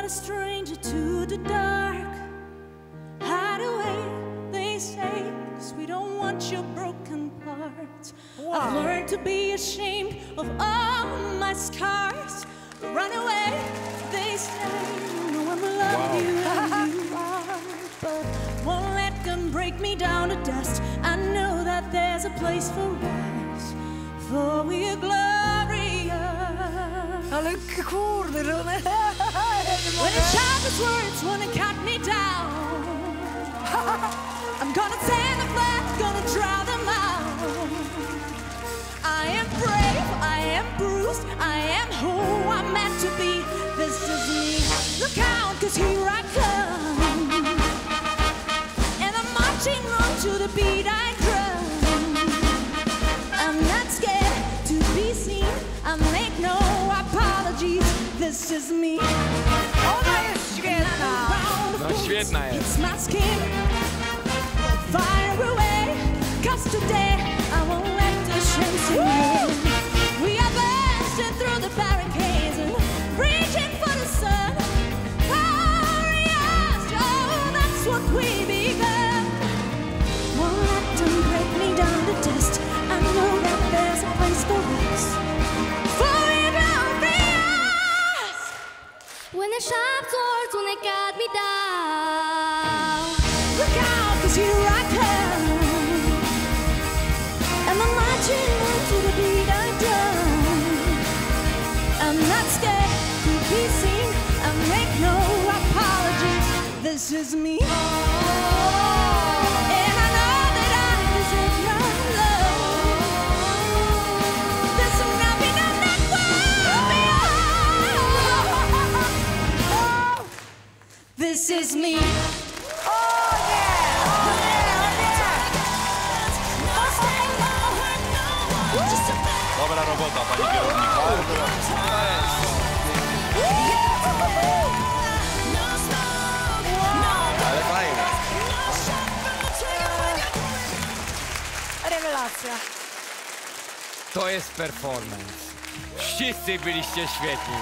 not a stranger to the dark. Hide away, they say, 'cause we don't want your broken parts. Wow. I've learned to be ashamed of all my scars. Run away, they say, no one will love you as you are. But won't let them break me down to dust. I know that there's a place for us, for we are glorious. Ale kurde, when the sharpest words wanna cut me down, I'm gonna tear the flag, gonna draw them out. I am brave, I am bruised, I am who I'm meant to be. This is me. Look out, 'cause here I come, and I'm marching on to the beat I drum. I'm not scared to be seen, I make no apologies. This is me. Ona jest świetna! No świetna jest. It's my skin. Fire away, 'cause today I won't let the shame sink in. We are bursting through the barricades and reaching for the sun. Glorious, oh, that's what we begun. Won't let them break me down to dust. I know that there's a place for us, for we're glorious. When the sharp swords, when they cut me down. Look out, 'cause here I come, and I'm marching on to the beat I drum. I'm not scared to be seen, I make no apologies. This is me. And I know that I deserve your love. There's nothing I'm not worthy of. This is me. Dobra robota, panie kierowniku. Ale fajnie. Rewelacja. To jest performance. Wszyscy byliście świetni.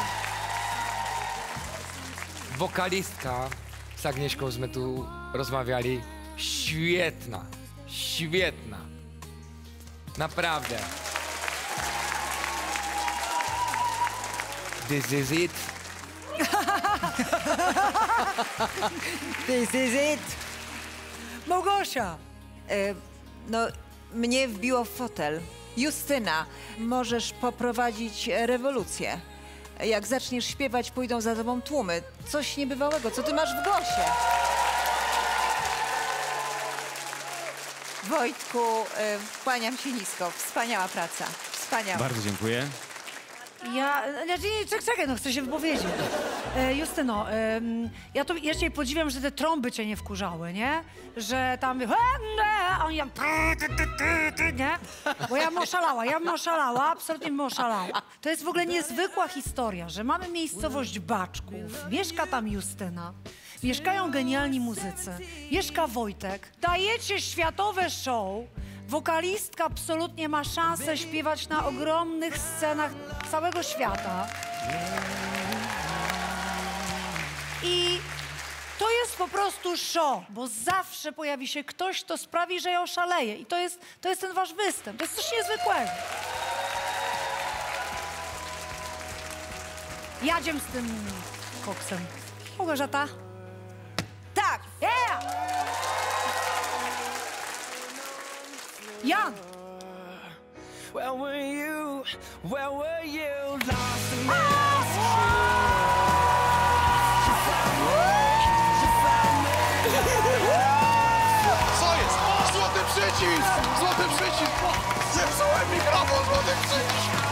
Wokalistka z Agnieszką z Metu rozmawiali. Świetna, świetna. Naprawdę. This is it. This is it. Małgosia. No, mnie wbiło w fotel. Justyna, możesz poprowadzić rewolucję. Jak zaczniesz śpiewać, pójdą za tobą tłumy. Coś niebywałego. Co ty masz w głosie? Wojtku, kłaniam się nisko. Wspaniała praca. Wspaniała. Bardzo dziękuję. Czekaj, no chcę się wypowiedzieć. Justyno, ja cię podziwiam, że te trąby cię nie wkurzały, nie? Że tam... A on nie? Bo ja bym oszalała, absolutnie bym oszalała. To jest w ogóle niezwykła historia, że mamy miejscowość Baczków, mieszka tam Justyna, mieszkają genialni muzycy, mieszka Wojtek, dajecie światowe show, wokalistka absolutnie ma szansę śpiewać na ogromnych scenach całego świata. I to jest po prostu show, bo zawsze pojawi się ktoś, kto sprawi, że ja oszaleję. I to jest ten wasz występ. To jest coś niezwykłego. Jadziem z tym koksem. Małgorzata? Tak! Yeah! Jan! Where were you? Where were you? Lost in Co jest? Złoty przycisk! Złoty przycisk! Zepsułem mikrofon, złoty przycisk!